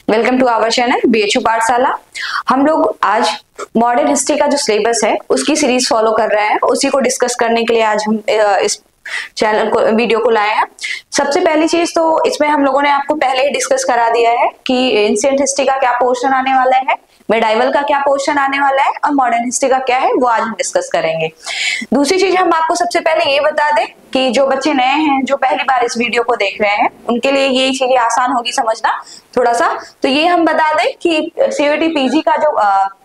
Welcome to our channel BHU Pathshala. हम लोग आज मॉडर्न हिस्ट्री का जो सिलेबस है उसकी सीरीज फॉलो कर रहे हैं। उसी को डिस्कस करने के लिए आज हम इस चैनल को वीडियो को लाए हैं। सबसे पहली चीज तो इसमें हम लोगों ने आपको पहले ही डिस्कस करा दिया है कि एंशिएंट हिस्ट्री का क्या पोर्शन आने वाला है, मिडाइवल का क्या पोर्शन आने वाला है और मॉडर्न हिस्ट्री का क्या है वो आज हम डिस्कस करेंगे। दूसरी चीज हम आपको सबसे पहले ये बता दें कि जो बच्चे नए हैं, जो पहली बार इस वीडियो को देख रहे हैं, उनके लिए ये चीजें आसान होगी समझना थोड़ा सा। तो ये हम बता दें कि CUET PG का जो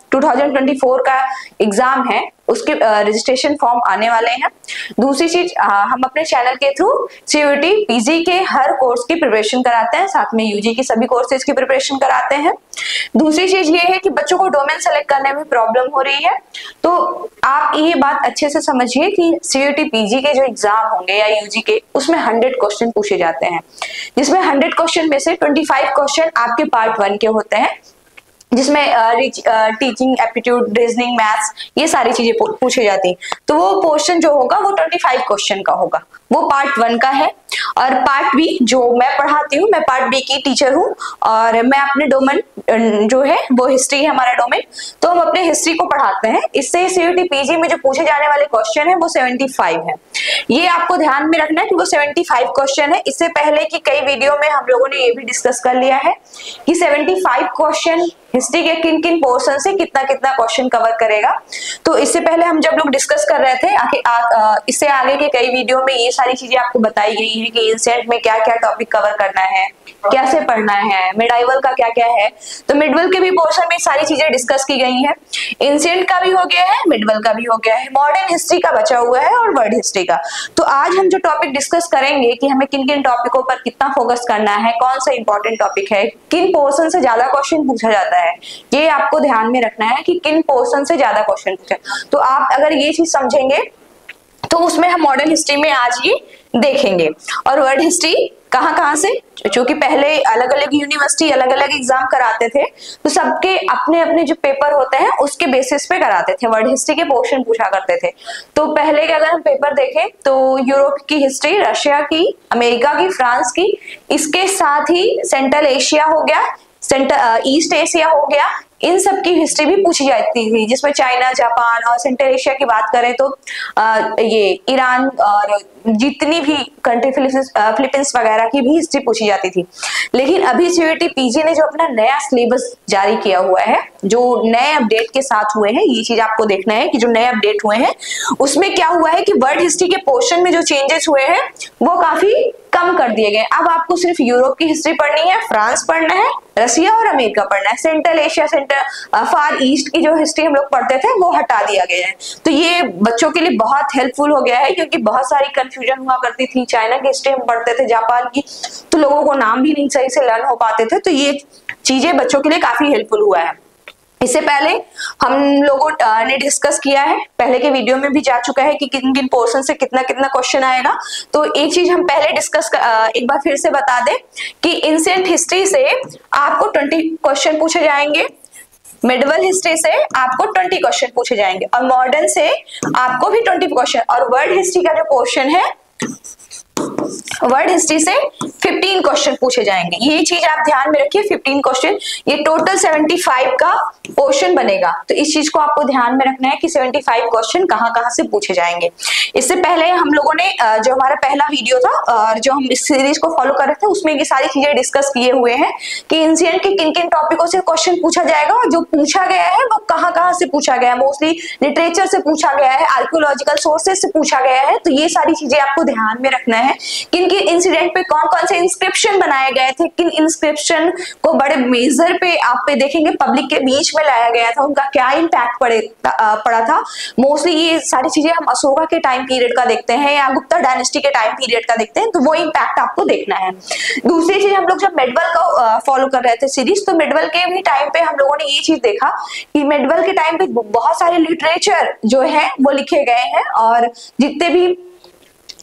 2024 का एग्जाम है उसके रजिस्ट्रेशन फॉर्म आने वाले हैं। दूसरी चीज हम अपने चैनल के थ्रू CUET PG के हर कोर्स की प्रिपरेशन कराते हैं, साथ में UG की सभी कोर्सेज की प्रिपरेशन कराते हैं। दूसरी चीज ये है कि बच्चों को डोमेन सेलेक्ट करने में प्रॉब्लम हो रही है, तो आप ये बात अच्छे से समझिए कि CUET PG के जो एग्जाम होंगे या UG के, उसमें 100 क्वेश्चन पूछे जाते हैं, जिसमें 100 क्वेश्चन में से 25 क्वेश्चन आपके पार्ट 1 के होते हैं, जिसमें टीचिंग, एप्टीट्यूड, रीजनिंग, मैथ्स, ये सारी चीजें पूछी जाती हैं। तो वो पोर्शन जो होगा वो 25 क्वेश्चन का होगा, वो पार्ट 1 का है। और पार्ट बी जो मैं पढ़ाती हूँ, मैं पार्ट बी की टीचर हूँ और मैं अपने डोमेन जो है वो हिस्ट्री है हमारा डोमेन, तो हम अपने हिस्ट्री को पढ़ाते हैं। इससे CUET PG में जो पूछे जाने वाले क्वेश्चन है वो 75 है। ये आपको ध्यान में रखना है कि वो 75 क्वेश्चन है। इससे पहले की कई वीडियो में हम लोगों ने ये भी डिस्कस कर लिया है कि 75 क्वेश्चन हिस्ट्री के किन किन पोर्शन से कितना कितना क्वेश्चन कवर करेगा। तो इससे पहले हम जब लोग डिस्कस कर रहे थे इससे आगे के कई वीडियो में ये सारी चीजें आपको बताई गई है कि एंशिएंट में क्या क्या टॉपिक कवर करना है, कैसे पढ़ना है, मिडाइवल का क्या क्या है। तो मिडवल के भी पोर्शन में सारी चीजें डिस्कस की गई हैं। एंशिएंट का भी हो गया है, मिडवल का भी हो गया है, मॉडर्न हिस्ट्री का बचा हुआ है और वर्ल्ड हिस्ट्री का। तो आज हम जो टॉपिक डिस्कस करेंगे कि हमें किन किन टॉपिकों पर कितना फोकस करना है, कौन सा इंपॉर्टेंट टॉपिक है, किन पोर्शन से ज्यादा क्वेश्चन पूछा जाता है, ये आपको ध्यान में रखना है कि किन पोर्शन से ज्यादा क्वेश्चन पूछे। तो आप अगर ये चीज समझेंगे तो उसमें हम मॉडर्न हिस्ट्री में आज ये देखेंगे। और वर्ल्ड हिस्ट्री कहाँ से, क्योंकि पहले अलग अलग यूनिवर्सिटी अलग अलग एग्जाम कराते थे, तो सबके अपने अपने जो पेपर होते हैं उसके बेसिस पे कराते थे, वर्ल्ड हिस्ट्री के पोर्शन पूछा करते थे। तो पहले के अगर हम पेपर देखें तो यूरोप की हिस्ट्री, रशिया की, अमेरिका की, फ्रांस की, इसके साथ ही सेंट्रल एशिया हो गया, ईस्ट एशिया हो गया, इन सब की हिस्ट्री भी पूछी जाती थी, जिसमें चाइना, जापान और सेंट्रल एशिया की बात करें तो ये ईरान और जितनी भी कंट्री, फिलीपींस वगैरह की भी हिस्ट्री पूछी जाती थी। लेकिन अभी CUET PG ने जो अपना नया सिलेबस जारी किया हुआ है, जो नए अपडेट के साथ हुए हैं, ये चीज आपको देखना है कि जो नए अपडेट हुए हैं उसमें क्या हुआ है कि वर्ल्ड हिस्ट्री के पोर्शन में जो चेंजेस हुए हैं वो काफी कम कर दिए गए। अब आपको सिर्फ यूरोप की हिस्ट्री पढ़नी है, फ्रांस पढ़ना है, रशिया और अमेरिका पढ़ना है, सेंट्रल एशिया, फार ईस्ट की जो हिस्ट्री हम लोग पढ़ते थे वो हटा दिया गया है। तो ये बच्चों के लिए बहुत हेल्पफुल हो गया है, क्योंकि बहुत सारी कंफ्यूजन हुआ करती थी। चाइना की हिस्ट्री हम पढ़ते थे, जापान की, तो लोगों को नाम भी नहीं सही से लर्न हो पाते थे। तो ये चीजें बच्चों के लिए काफी हेल्पफुल हुआ है। इससे पहले हम लोगों ने डिस्कस किया है, पहले के वीडियो में भी जा चुका है कि किन किन पोर्शन से कितना कितना क्वेश्चन आएगा। तो एक चीज हम पहले डिस्कस एक बार फिर से बता दें कि एंशिएंट हिस्ट्री से आपको 20 क्वेश्चन पूछे जाएंगे, मिडवल हिस्ट्री से आपको 20 क्वेश्चन पूछे जाएंगे और मॉडर्न से आपको भी 20 क्वेश्चन, और वर्ल्ड हिस्ट्री का जो पोर्शन है वर्ल्ड हिस्ट्री से 15 क्वेश्चन पूछे जाएंगे। ये चीज आप ध्यान में रखिए, 15 क्वेश्चन, ये टोटल 75 का पोर्शन बनेगा। तो इस चीज को आपको ध्यान में रखना है कि 75 क्वेश्चन कहाँ से पूछे जाएंगे। इससे पहले हम लोगों ने जो हमारा पहला वीडियो था और जो हम इस सीरीज को फॉलो कर रहे थे उसमें ये सारी चीजें डिस्कस किए हुए हैं कि एंशिएंट के किन किन टॉपिकों से क्वेश्चन पूछा जाएगा और जो पूछा गया है वो कहाँ से पूछा गया है। मोस्टली लिटरेचर से पूछा गया है, आर्कियोलॉजिकल सोर्सेज से पूछा गया है। तो ये सारी चीजें आपको ध्यान में रखना है, किन किन इंसिडेंट पे कौन कौन से इंस्क्रिप्शन बनाए गए थे, किन इंस्क्रिप्शन को बड़े मेजर पे आप पे देखेंगे पब्लिक के बीच में लाया गया था, उनका क्या इम्पैक्ट पड़ा था। मोस्टली ये सारी चीजें हम अशोका के टाइम पीरियड का देखते हैं या गुप्ता डायनेस्टी के टाइम पीरियड का देखते हैं, तो वो इम्पैक्ट आपको देखना है। दूसरी चीज, हम लोग जब मिडवल को फॉलो कर रहे थे सीरीज, तो मिडवल के भी टाइम पे हम लोगों ने ये चीज देखा कि मिडवल के टाइम पे बहुत सारे लिटरेचर जो है वो लिखे गए हैं और जितने भी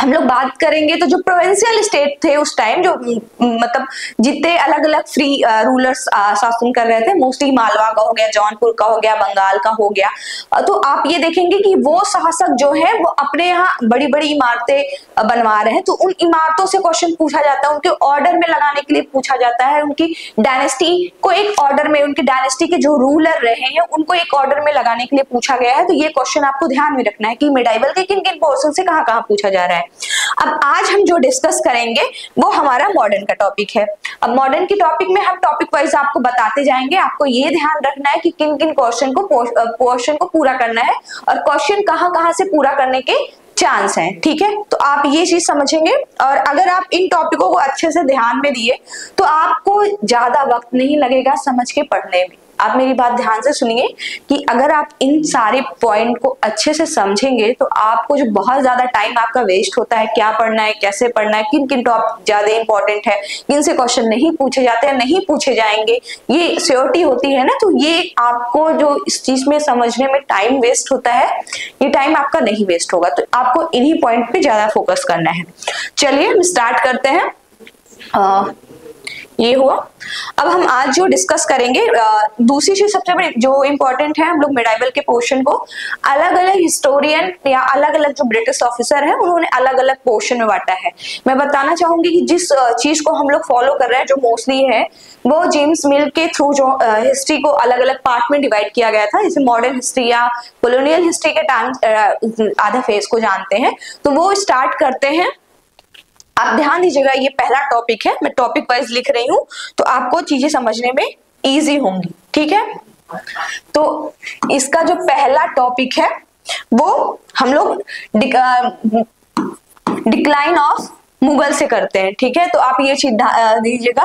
हम लोग बात करेंगे तो जो प्रोविंशियल स्टेट थे उस टाइम, जो मतलब जितने अलग अलग फ्री रूलर्स शासन कर रहे थे, मोस्टली मालवा का हो गया, जौनपुर का हो गया, बंगाल का हो गया, तो आप ये देखेंगे कि वो शासक जो है वो अपने यहाँ बड़ी बड़ी इमारतें बनवा रहे हैं, तो उन इमारतों से क्वेश्चन पूछा जाता है, उनके ऑर्डर में लगाने के लिए पूछा जाता है, उनकी डायनेस्टी को एक ऑर्डर में, उनकी डायनेस्टी के जो रूलर रहे हैं उनको एक ऑर्डर में लगाने के लिए पूछा गया है। तो ये क्वेश्चन आपको ध्यान में रखना है कि मेडाइवल के किन किन पोर्शन से कहाँ कहाँ पूछा जा रहा है। अब आज हम जो डिस्कस करेंगे वो हमारा मॉडर्न का टॉपिक है। अब मॉडर्न की टॉपिक में हम टॉपिक वाइज आपको बताते जाएंगे, आपको ये ध्यान रखना है कि किन किन क्वेश्चन को पूरा करना है और क्वेश्चन कहाँ कहाँ से पूरा करने के चांस है, ठीक है। तो आप ये चीज समझेंगे और अगर आप इन टॉपिकों को अच्छे से ध्यान में दिए तो आपको ज्यादा वक्त नहीं लगेगा समझ के पढ़ने में। आप मेरी बात ध्यान से सुनिए कि अगर आप इन सारे पॉइंट को अच्छे से समझेंगे तो आपको जो बहुत ज्यादा टाइम आपका वेस्ट होता है, क्या पढ़ना है, कैसे पढ़ना है, किन किन टॉपिक ज्यादा इंपॉर्टेंट है, किन से क्वेश्चन नहीं पूछे जाते हैं, नहीं पूछे जाएंगे, ये श्योरिटी होती है ना, तो ये आपको जो इस चीज में समझने में टाइम वेस्ट होता है, ये टाइम आपका नहीं वेस्ट होगा। तो आपको इन्हीं पॉइंट पे ज्यादा फोकस करना है। चलिए हम स्टार्ट करते हैं। ये हुआ। अब हम आज जो डिस्कस करेंगे, दूसरी चीज सबसे बड़ी जो इम्पोर्टेंट है, हम लोग मेडाइवल के पोर्शन को अलग अलग हिस्टोरियन या अलग अलग जो ब्रिटिश ऑफिसर हैं उन्होंने अलग अलग पोर्शन में बांटा है। मैं बताना चाहूंगी कि जिस चीज को हम लोग फॉलो कर रहे हैं जो मोस्टली है वो जेम्स मिल के थ्रू जो हिस्ट्री को अलग अलग पार्ट में डिवाइड किया गया था, जैसे मॉडर्न हिस्ट्री या कॉलोनियल हिस्ट्री के टाइम आधा फेज को जानते हैं, तो वो स्टार्ट करते हैं। आप ध्यान दीजिएगा, ये पहला टॉपिक है, मैं टॉपिक वाइज लिख रही हूं तो आपको चीजें समझने में इजी होंगी, ठीक है। तो इसका जो पहला टॉपिक है वो हम लोग डिक्लाइन ऑफ मुगल से करते हैं, ठीक है। तो आप ये चीज दीजिएगा।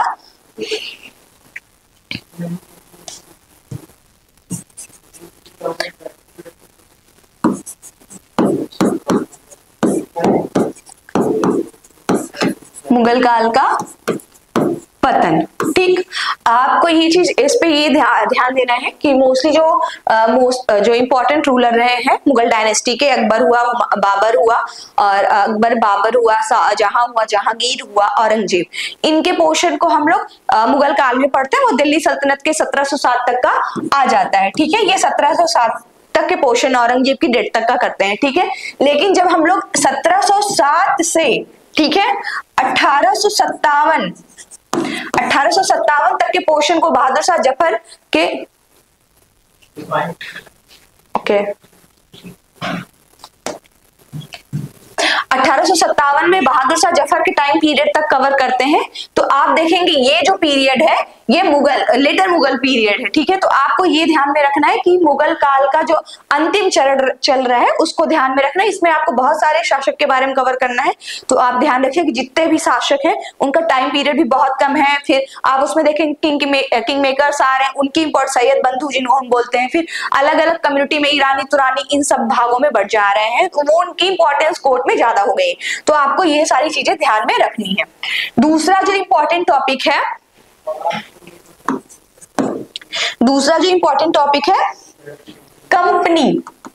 मुगल काल का पतन, ठीक। आपको ये चीज इस पे ये ध्यान देना है कि मोस्टली जो इंपॉर्टेंट रूलर रहे हैं मुगल डायनेस्टी के, अकबर हुआ, बाबर हुआ, और अकबर बाबर हुआ, शाहजहां हुआ, जहांगीर हुआ, औरंगजेब, इनके पोर्शन को हम लोग मुगल काल में पढ़ते हैं। वो दिल्ली सल्तनत के 1707 तक का आ जाता है, ठीक है। ये 1707 तक के पोर्शन औरंगजेब की डेट तक का करते हैं, ठीक है। लेकिन जब हम लोग 1707 से, ठीक है, 1857 तक के पोर्शन को बहादुर शाह जफर के ओके 1857 में बहादुर शाह जफर के टाइम पीरियड तक कवर करते हैं। तो आप देखेंगे ये जो पीरियड है ये लेटर मुगल पीरियड है, ठीक है। तो आपको ये ध्यान में रखना है कि मुगल काल का जो अंतिम चरण चल रहा है उसको ध्यान में रखना है। इसमें आपको बहुत सारे शासक के बारे में कवर करना है, तो आप ध्यान रखिए कि जितने भी शासक हैं उनका टाइम पीरियड भी बहुत कम है। फिर आप उसमें देखें किंग मेकर्स आ रहे हैं, उनकी इंपोर्ट सैयद बंधु जिनको हम बोलते हैं, फिर अलग अलग कम्युनिटी में ईरानी तुरानी इन सब भागों में बढ़ जा रहे हैं, तो वो उनकी इंपॉर्टेंस कोर्ट में ज्यादा हो गई। तो आपको ये सारी चीजें ध्यान में रखनी है। दूसरा जो इंपॉर्टेंट टॉपिक है कंपनी,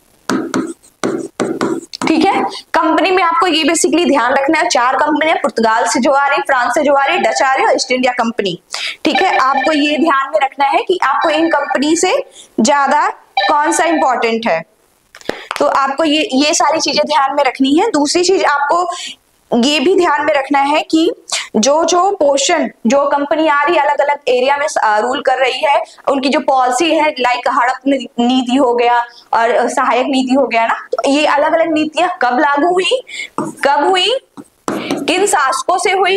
ठीक है। कंपनी में आपको ये बेसिकली ध्यान रखना है, 4 कंपनी है, पुर्तगाल से जो आ रही, फ्रांस से जो आ रही, डच आ रही और ईस्ट इंडिया कंपनी, ठीक है। आपको ये ध्यान में रखना है कि आपको इन कंपनी से ज्यादा कौन सा इंपॉर्टेंट है, तो आपको ये सारी चीजें ध्यान में रखनी है। दूसरी चीज आपको ये भी ध्यान में रखना है कि जो पोर्शन जो कंपनी आ रही है अलग अलग एरिया में रूल कर रही है, उनकी जो पॉलिसी है, लाइक हड़प नीति हो गया और सहायक नीति हो गया ना, तो ये अलग अलग नीतियां कब लागू हुई, कब हुई, किन शासकों से हुई,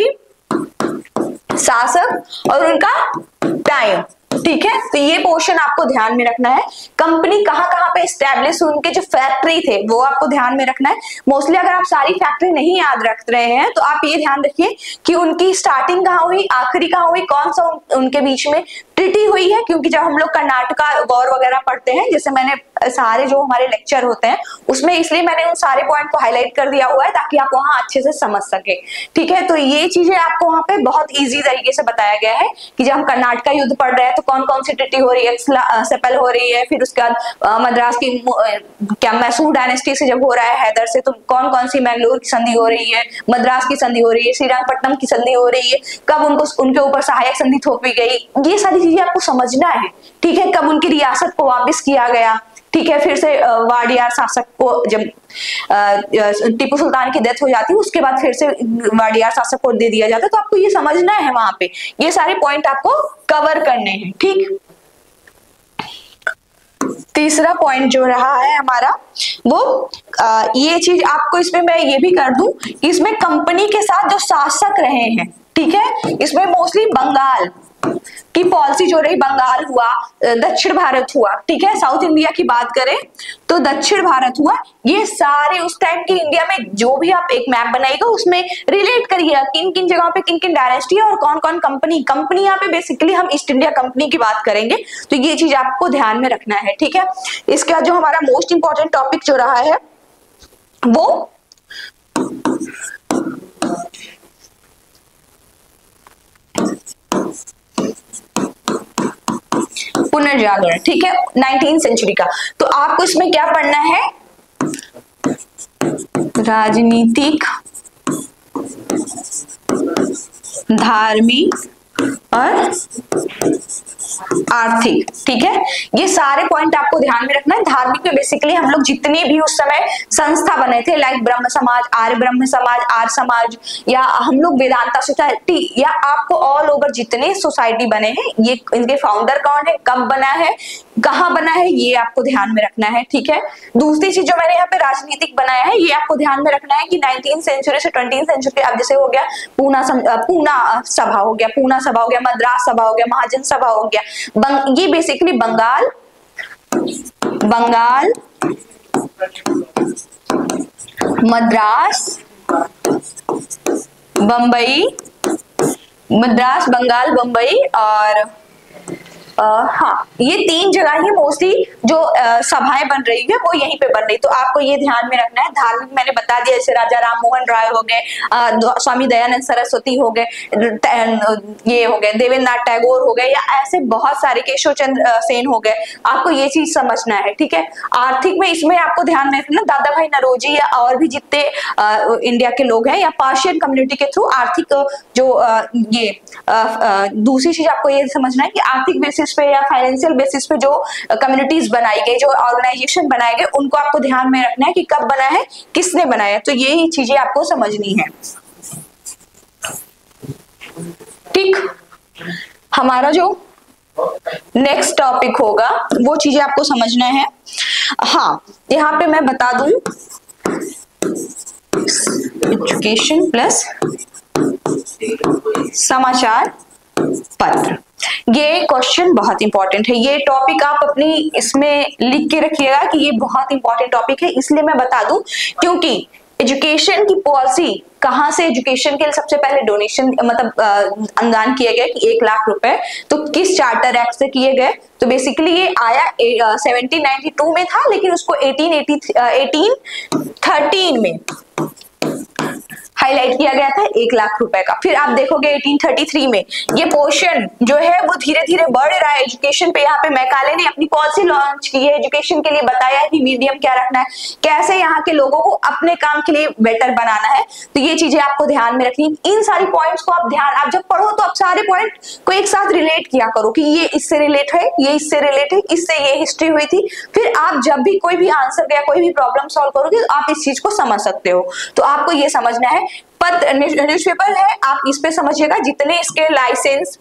शासक और उनका टाइम, ठीक है। तो ये पोर्शन आपको ध्यान में रखना है। कंपनी कहाँ कहाँ पे एस्टेब्लिश हुई, उनके जो फैक्ट्री थे वो आपको ध्यान में रखना है। मोस्टली अगर आप सारी फैक्ट्री नहीं याद रख रहे हैं तो आप ये ध्यान रखिए कि उनकी स्टार्टिंग कहाँ हुई, आखिरी कहाँ हुई, कौन सा उनके बीच में ट्रीटी हुई है। क्योंकि जब हम लोग कर्नाटका वॉर वगैरह पढ़ते हैं, जैसे मैंने सारे जो हमारे लेक्चर होते हैं उसमें, इसलिए मैंने उन सारे पॉइंट को हाईलाइट कर दिया हुआ है ताकि आप वहां अच्छे से समझ सके। ठीक है, तो ये चीजें आपको वहां पे बहुत इजी तरीके से बताया गया है कि जब हम कर्नाटक युद्ध पढ़ रहे हैं तो कौन कौन सी ट्रीटी हो रही है, सेपल हो रही है, फिर उसके बाद मद्रास की क्या मैसूर डायनेस्टी से जब हो रहा है हैदर से, तो कौन कौन सी मैंगलोर की संधि हो रही है, मद्रास की संधि हो रही है, श्रीरंगपट्टनम की संधि हो रही है, कब उनको उनके ऊपर सहायक संधि थोपी गई, ये सारी चीजें आपको समझना है। ठीक है, कब उनकी रियासत को वापस किया गया। ठीक है, फिर से वाडियार शासक को जब टीपू सुल्तान की डेथ हो जाती है उसके बाद फिर से वाडियार शासक को दे दिया जाता है। तो आपको ये समझना है, वहां पे ये सारे पॉइंट आपको कवर करने हैं। ठीक, तीसरा पॉइंट जो रहा है हमारा वो ये चीज आपको इसमें मैं ये भी कर दूं, इसमें कंपनी के साथ जो शासक रहे हैं, ठीक है, इसमें मोस्टली बंगाल की पॉलिसी जो रही, बंगाल हुआ, दक्षिण भारत हुआ, ठीक है, साउथ इंडिया की बात करें तो दक्षिण भारत हुआ, ये सारे उस टाइम की इंडिया में जो भी आप एक मैप बनाइएगा उसमें रिलेट करिएगा किन किन जगहों पे किन किन डायनेस्टी है और कौन कौन कंपनी यहाँ पे बेसिकली हम ईस्ट इंडिया कंपनी की बात करेंगे, तो ये चीज आपको ध्यान में रखना है। ठीक है, इसके बाद जो हमारा मोस्ट इंपॉर्टेंट टॉपिक जो रहा है वो पुनर्जागरण। ठीक है, 19th सेंचुरी का, तो आपको इसमें क्या पढ़ना है, राजनीतिक, धार्मिक और आर्थिक। ठीक है, ये सारे पॉइंट आपको ध्यान में रखना है। धार्मिक में बेसिकली हम लोग जितने भी उस समय संस्था बने थे, लाइक ब्रह्म समाज, आर्य ब्रह्म समाज, आर्य समाज, या हम लोग वेदांता सोसाइटी, या आपको ऑल ओवर जितने सोसाइटी बने हैं, ये इनके फाउंडर कौन है, कब बना है, कहाँ बना है, ये आपको ध्यान में रखना है। ठीक है, दूसरी चीज जो मैंने यहाँ पे राजनीतिक बनाया है, ये आपको ध्यान में रखना है कि 19th सेंचुरी से 20th सेंचुरी अब जैसे हो गया पूना सभा हो गया, पूना सभा हो गया, मद्रास सभा हो गया, महाजन सभा हो गया, ये बेसिकली बंगाल, मद्रास, बंबई, मद्रास, बंगाल, बंबई और हाँ, ये तीन जगह ही मोस्टली जो सभाएं बन रही है वो यहीं पे बन रही, तो आपको ये ध्यान में रखना है। धार्मिक मैंने बता दिया, जैसे राजा राम मोहन राय हो गए, स्वामी दयानंद सरस्वती हो गए, ये हो गए देवेंद्रनाथ टैगोर हो गए, या ऐसे बहुत सारे, केशव चंद्र सेन हो गए, आपको ये चीज समझना है। ठीक है, आर्थिक में इसमें आपको ध्यान में रखना दादा भाई नौरोजी या और भी जितने इंडिया के लोग हैं या पार्शियन कम्युनिटी के थ्रू आर्थिक जो ये दूसरी चीज आपको ये समझना है कि आर्थिक बेसिस पे या फाइनेंशियल बेसिस पे जो कम्युनिटीज बनाई गई, जो ऑर्गेनाइजेशन बनाए गए, उनको आपको ध्यान में रखना है कि कब बना है, किसने बनाया, तो ये चीजें आपको समझनी है। ठीक, हमारा जो नेक्स्ट टॉपिक होगा वो चीजें आपको समझना है। हाँ, यहाँ पे मैं बता दूं, एजुकेशन प्लस समाचार पत्र, ये क्वेश्चन बहुत इंपॉर्टेंट है। ये टॉपिक आप अपनी इसमें लिख के रखिएगा कि ये बहुत इंपॉर्टेंट टॉपिक है, इसलिए मैं बता दूं क्योंकि एजुकेशन की पॉलिसी कहाँ से, एजुकेशन के लिए सबसे पहले डोनेशन मतलब अनुदान किए गए कि 1 लाख रुपए, तो किस चार्टर एक्ट से किए गए, तो बेसिकली ये आया 1792 में था, लेकिन उसको 1813 में हाईलाइट किया गया था 1 लाख रुपए का। फिर आप देखोगे 1833 में ये पोर्शन जो है वो धीरे धीरे बढ़ रहा है एजुकेशन पे। यहाँ पे मैकाले ने अपनी पॉलिसी लॉन्च की है, एजुकेशन के लिए बताया है कि मीडियम क्या रखना है, कैसे यहाँ के लोगों को अपने काम के लिए बेटर बनाना है, तो ये चीजें आपको ध्यान में रखनी। इन सारी पॉइंट्स को आप जब पढ़ो तो आप सारे पॉइंट को एक साथ रिलेट किया करो कि ये इससे रिलेट है, ये इससे रिलेट है, इससे ये हिस्ट्री हुई थी। फिर आप जब भी कोई भी आंसर या कोई भी प्रॉब्लम सॉल्व करोगे तो आप इस चीज को समझ सकते हो। तो आपको ये समझना है, पत्र न्यूज़पेपर है, आप इस पे समझिएगा जितने इसके लाइसेंस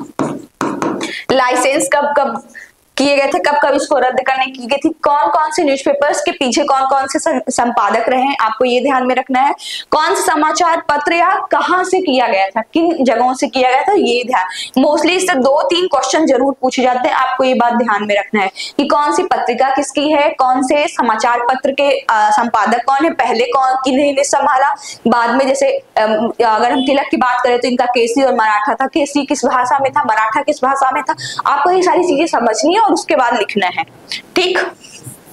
कब कब किए गए थे, कब कब इसको रद्द करने की गई थी, कौन कौन से न्यूज़पेपर्स के पीछे कौन कौन से संपादक रहे हैं, आपको ये ध्यान में रखना है। कौन सा समाचार पत्र या कहां से किया गया था, किन जगहों से किया गया था, ये ध्यान। मोस्टली इससे 2-3 क्वेश्चन जरूर पूछे जाते हैं, आपको ये बात ध्यान में रखना है कि कौन सी पत्रिका किसकी है, कौन से समाचार पत्र के संपादक कौन है, पहले कौन किन्होंने संभाला, बाद में जैसे अगर हम तिलक की बात करें तो इनका केसरी और मराठा था, केसरी किस भाषा में था, मराठा किस भाषा में था, आपको ये सारी चीजें समझनी है और उसके बाद लिखना है। ठीक,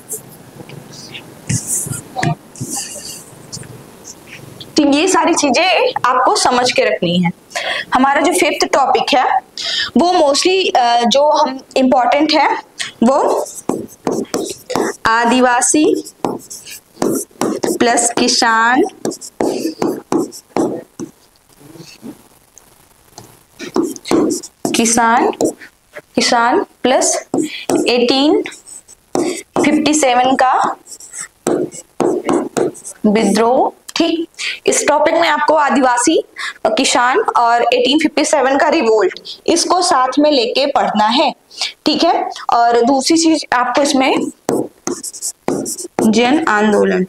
तो ये सारी चीजें आपको समझ के रखनी है। हमारा जो 5th टॉपिक है वो मोस्टली जो हम इम्पोर्टेंट है वो आदिवासी प्लस किसान प्लस 1857 का विद्रोह। ठीक, इस टॉपिक में आपको आदिवासी, किसान और 1857 का रिवोल्ट, इसको साथ में लेके पढ़ना है। ठीक है, और दूसरी चीज आपको इसमें जन आंदोलन।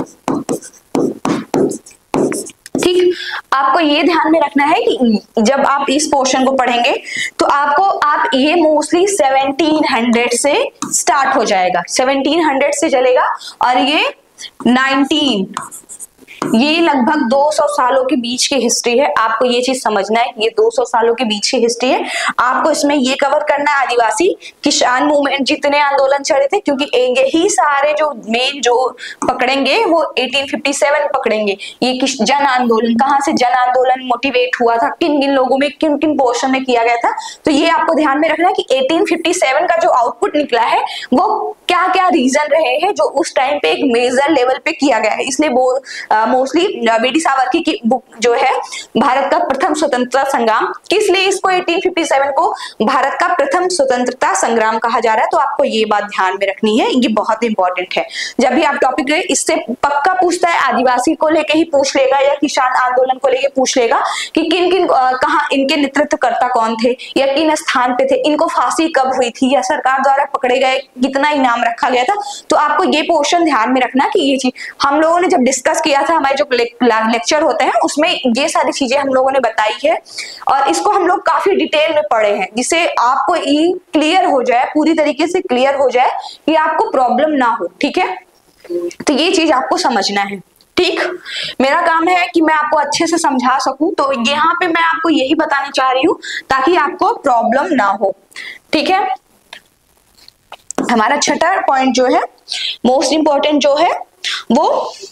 ठीक, आपको ये ध्यान में रखना है कि जब आप इस पोर्शन को पढ़ेंगे तो आप ये मोस्टली 1700 से स्टार्ट हो जाएगा, 1700 से चलेगा और ये 19, ये लगभग 200 सालों के बीच की हिस्ट्री है। आपको ये चीज समझना है, ये 200 सालों के बीच की हिस्ट्री है। आपको इसमें ये कवर करना है आदिवासी किसान मूवमेंट, जितने आंदोलन चले थे, क्योंकि यही सारे जो मेन जो पकड़ेंगे वो 1857 पकड़ेंगे। ये जन आंदोलन, कहाँ से जन आंदोलन मोटिवेट हुआ था, किन किन लोगों में, किन किन पोर्शन में किया गया था, तो ये आपको ध्यान में रखना है कि 1857 का जो आउटपुट निकला है वो क्या क्या रीजन रहे हैं जो उस टाइम पे एक मेजर लेवल पे किया गया है। इसलिए वो मोस्टली बीडी सावरकर की बुक जो है भारत का प्रथम स्वतंत्रता संग्राम, किस लिए इसको 1857 को भारत का प्रथम स्वतंत्रता संग्राम कहा जा रहा है, तो आपको ये बात ध्यान में रखनी है, ये बहुत इंपॉर्टेंट है। जब भी आप टॉपिक ले, इससे पक्का पूछता है, आदिवासी को लेके ही पूछ लेगा या किसान आंदोलन को लेके पूछ लेगा कि किन किन कहाँ इनके नेतृत्वकर्ता कौन थे या किन स्थान पे थे, इनको फांसी कब हुई थी या सरकार द्वारा पकड़े गए, कितना इनाम रखा गया था। तो आपको ये पोर्शन ध्यान में रखना कि ये चीज हम लोगों ने जब डिस्कस किया था, हमारे जो लेक्चर होते हैं उसमें ये सारी चीजें हम लोगों ने बताई है और इसको हम लोग काफी डिटेल में पढ़े हैं, जिससे आपको ये क्लियर हो जाए, पूरी तरीके से क्लियर हो जाए कि आपको प्रॉब्लम ना हो। ठीक है, तो ये चीज आपको समझना है। ठीक, मेरा काम है कि मैं आपको अच्छे से समझा सकूं, तो यहाँ पे मैं आपको यही बताने चाह रही हूँ ताकि आपको प्रॉब्लम ना हो। ठीक है, हमारा छठा पॉइंट जो है मोस्ट इंपॉर्टेंट जो है वो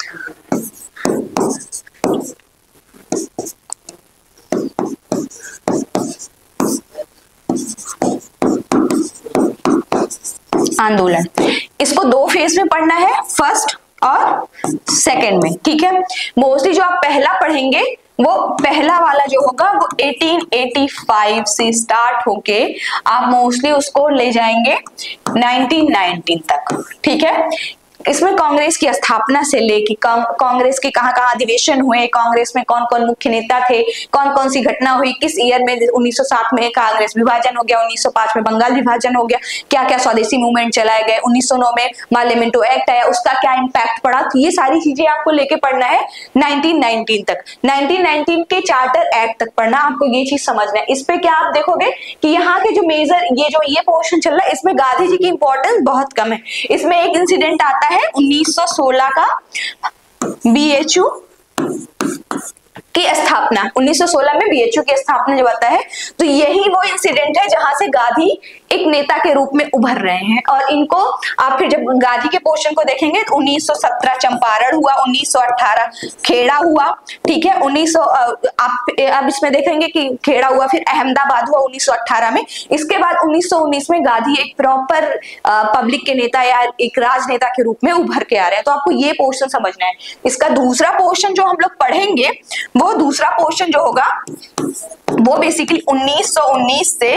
आंदोलन। इसको 2 फेज में पढ़ना है, फर्स्ट और सेकंड में। ठीक है, मोस्टली जो आप पहला पढ़ेंगे वो पहला वाला जो होगा वो 1885 से स्टार्ट होके आप मोस्टली उसको ले जाएंगे 1919 तक। ठीक है, इसमें कांग्रेस की स्थापना से लेके कांग्रेस के कहाँ कहाँ अधिवेशन हुए, कांग्रेस में कौन कौन मुख्य नेता थे, कौन कौन सी घटना हुई, किस ईयर में 1907 में कांग्रेस विभाजन हो गया, 1905 में बंगाल विभाजन हो गया, क्या क्या स्वदेशी मूवमेंट चलाए गए, 1909 में मार्लियामेंटो एक्ट आया, उसका क्या इम्पैक्ट पड़ा, तो ये सारी चीजें आपको लेके पढ़ना है 1919 तक। 1919 के चार्टर एक्ट तक पढ़ना, आपको ये चीज समझना है। इस पे क्या आप देखोगे कि यहाँ के जो मेजर ये पोर्शन चल रहा है, इसमें गांधी जी की इंपॉर्टेंस बहुत कम है। इसमें एक इंसिडेंट आता है 1916 का बीएचयू की स्थापना, 1916 में बीएचयू की स्थापना जब आता है तो यही वो इंसिडेंट है जहां से गांधी एक नेता के रूप में उभर रहे हैं। और इनको आप फिर जब गांधी के पोर्शन को देखेंगे तो 1917 चंपारण हुआ, 1918 खेड़ा हुआ। ठीक है, 1900 आप इसमें देखेंगे कि खेड़ा हुआ, फिर अहमदाबाद हुआ 1918 में। इसके बाद 1919 में गांधी एक प्रॉपर पब्लिक के नेता या एक राजनेता के रूप में उभर के आ रहे हैं। तो आपको ये पोर्शन समझना है। इसका दूसरा पोर्शन जो हम लोग पढ़ेंगे, वो दूसरा पोर्शन जो होगा वो बेसिकली 1919 से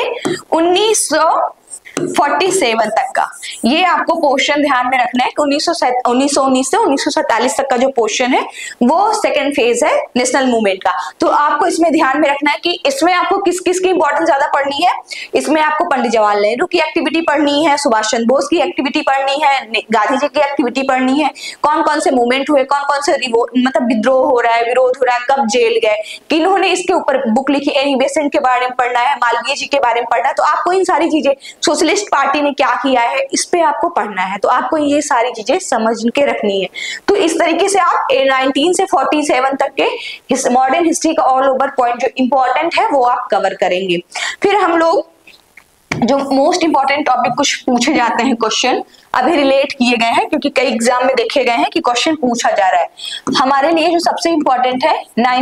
1947 तक का, ये आपको पोर्शन ध्यान में रखना है कि 1919 से 1947 तक का जो पोर्शन है वो सेकंड फेज है नेशनल मूवमेंट का। तो आपको इसमें ध्यान में रखना है कि इसमें आपको किस किस की इंपॉर्टेंस ज्यादा पढ़नी है। इसमें आपको पंडित जवाहरलाल नेहरू की एक्टिविटी पढ़नी है, सुभाष चंद्र बोस की एक्टिविटी पढ़नी है, गांधी जी की एक्टिविटी पढ़नी है, कौन कौन से मूवमेंट हुए, कौन कौन से मतलब विद्रोह हो रहा है, विरोध हो रहा है, कब जेल गए, किन्होंने इसके ऊपर बुक लिखी, एनी बेसेंट के बारे में पढ़ना है, मालवीय जी के बारे में पढ़ना है। तो आपको इन सारी चीजें, सोशलिस्ट पार्टी ने क्या किया है, इस पे आपको पढ़ना है। तो आपको ये सारी चीजें समझ के रखनी है। तो इस तरीके से आप 19 से 47 तक के मॉडर्न हिस्ट्री का ऑल ओवर पॉइंट जो इंपॉर्टेंट है वो आप कवर करेंगे। फिर हम लोग जो मोस्ट इंपॉर्टेंट टॉपिक कुछ पूछे जाते हैं क्वेश्चन अभी रिलेट किए गए हैं, क्योंकि कई एग्जाम में देखे गए हैं कि क्वेश्चन पूछा जा रहा है। हमारे लिए जो सबसे इंपॉर्टेंट है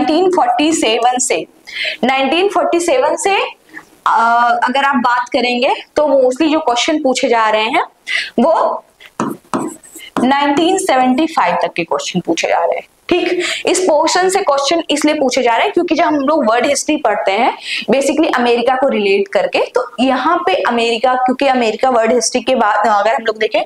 1947 से अगर आप बात करेंगे तो मोस्टली जो क्वेश्चन पूछे जा रहे हैं वो 1975 तक के क्वेश्चन पूछे जा रहे हैं। ठीक, इस पोर्शन से क्वेश्चन इसलिए पूछे जा रहे हैं क्योंकि जब हम लोग वर्ल्ड हिस्ट्री पढ़ते हैं बेसिकली अमेरिका को रिलेट करके, तो यहाँ पे अमेरिका, क्योंकि अमेरिका वर्ल्ड हिस्ट्री के बाद अगर हम लोग देखें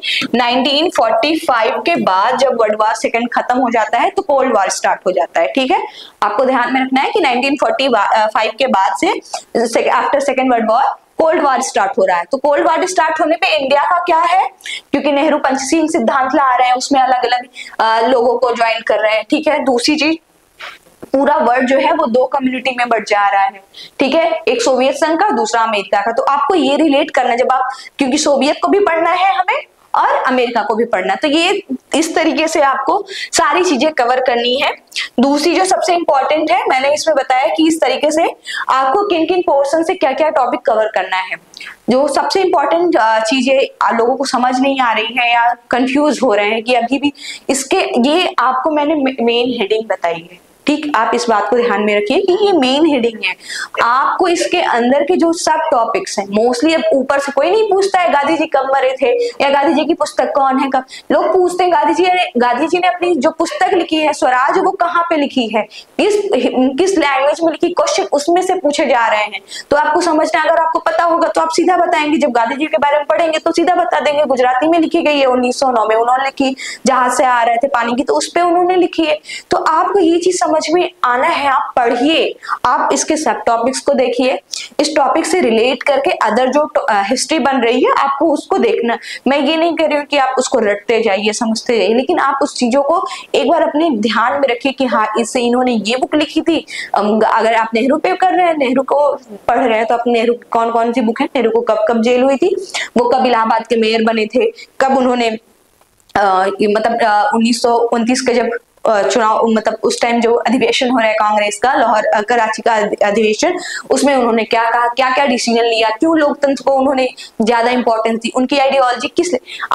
1945 के बाद जब वर्ल्ड वॉर सेकंड खत्म हो जाता है तो कोल्ड वॉर स्टार्ट हो जाता है। ठीक है, आपको ध्यान में रखना है कि 1945 के बाद से after second world war cold war start हो रहा है। तो कोल्ड वॉर स्टार्ट होने पे इंडिया का क्या है, क्योंकि नेहरू पंचशील सिद्धांत ला रहे हैं, उसमें अलग अलग लोगों को ज्वाइन कर रहे हैं। ठीक है, दूसरी चीज पूरा वर्ल्ड जो है वो दो कम्युनिटी में बढ़ जा रहा है। ठीक है, एक सोवियत संघ का, दूसरा अमेरिका का। तो आपको ये रिलेट करना, जब आप, क्योंकि सोवियत को भी पढ़ना है हमें और अमेरिका को भी पढ़ना, तो ये इस तरीके से आपको सारी चीजें कवर करनी है। दूसरी जो सबसे इंपॉर्टेंट है, मैंने इसमें बताया कि इस तरीके से आपको किन किन पोर्शन से क्या क्या टॉपिक कवर करना है। जो सबसे इंपॉर्टेंट चीजें लोगों को समझ नहीं आ रही है या कंफ्यूज हो रहे हैं कि अभी भी इसके, ये आपको मैंने मेन हेडिंग बताई है। ठीक, आप इस बात को ध्यान में रखिए कि ये मेन हेडिंग है। आपको इसके अंदर के जो सब टॉपिक्स हैं, मोस्टली अब ऊपर से कोई नहीं पूछता है गांधी जी कब मरे थे या गांधी जी की पुस्तक कौन है, कब लोग पूछते हैं गांधी जी ने अपनी जो पुस्तक लिखी है स्वराज, वो कहाँ पे लिखी है, किस लैंग्वेज में लिखी, क्वेश्चन उसमें से पूछे जा रहे हैं। तो आपको समझना, अगर आपको पता होगा तो आप सीधा बताएंगे। जब गांधी जी के बारे में पढ़ेंगे तो सीधा बता देंगे गुजराती में लिखी गई है, 1909 में उन्होंने लिखी, जहाज से आ रहे थे पानी की, तो उस पर उन्होंने लिखी है। तो आपको ये चीज समझ में आना है, आप पढ़िए, आप इसके सब टॉपिक्स को देखिए, इस टॉपिक से रिलेट करके अदर जो हिस्ट्री बन रही है आपको उसको देखना। मैं ये नहीं कह रही हूँ कि आप उसको रटते जाइए, समझते जाइए, लेकिन आप उस चीजों को एक बार अपने ध्यान में रखिए कि हाँ, इससे इन्होंने ये बुक लिखी थी। अगर आप नेहरू पे कर रहे हैं, नेहरू को पढ़ रहे हैं, तो आप नेहरू कौन कौन सी बुक है, नेहरू को कब कब जेल हुई थी, वो कब इलाहाबाद के मेयर बने थे, कब उन्होंने मतलब 1929 के जब चुनाव, मतलब उस टाइम जो अधिवेशन हो रहा है कांग्रेस का, लाहौर कराची का अधिवेशन, उसमें उन्होंने क्या कहा, क्या क्या डिसीजन लिया, क्यों लोकतंत्र को उन्होंने ज्यादा इंपॉर्टेंस दी, उनकी आइडियोलॉजी किस,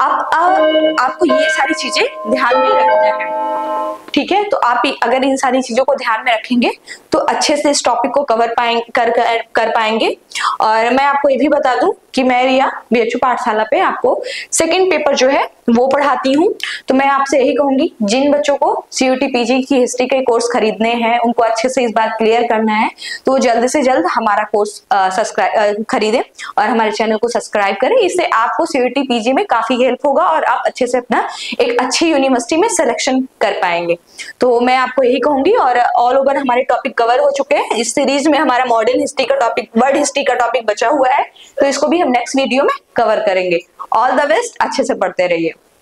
आपको ये सारी चीजें ध्यान में रखना है। ठीक है, तो आप अगर इन सारी चीजों को ध्यान में रखेंगे तो अच्छे से इस टॉपिक को कवर कर पाएंगे। और मैं आपको ये भी बता दूं कि मैं रिया BHU पाठशाला पे आपको सेकंड पेपर जो है वो पढ़ाती हूँ। तो मैं आपसे यही कहूंगी, जिन बच्चों को CUT PG की हिस्ट्री के कोर्स खरीदने हैं, उनको अच्छे से इस बार क्लियर करना है, तो वो जल्द से जल्द हमारा कोर्स खरीदें और हमारे चैनल को सब्सक्राइब करें। इससे आपको CUT PG में काफी हेल्प होगा और आप अच्छे से अपना एक अच्छी यूनिवर्सिटी में सिलेक्शन कर पाएंगे। तो मैं आपको यही कहूंगी। और ऑल ओवर हमारे टॉपिक कवर हो चुके हैं। इस सीरीज में हमारा मॉडर्न हिस्ट्री का टॉपिक, वर्ल्ड हिस्ट्री का टॉपिक बचा हुआ है, तो इसको भी हम नेक्स्ट वीडियो में कवर करेंगे। ऑल द बेस्ट, अच्छे से पढ़ते रहिए।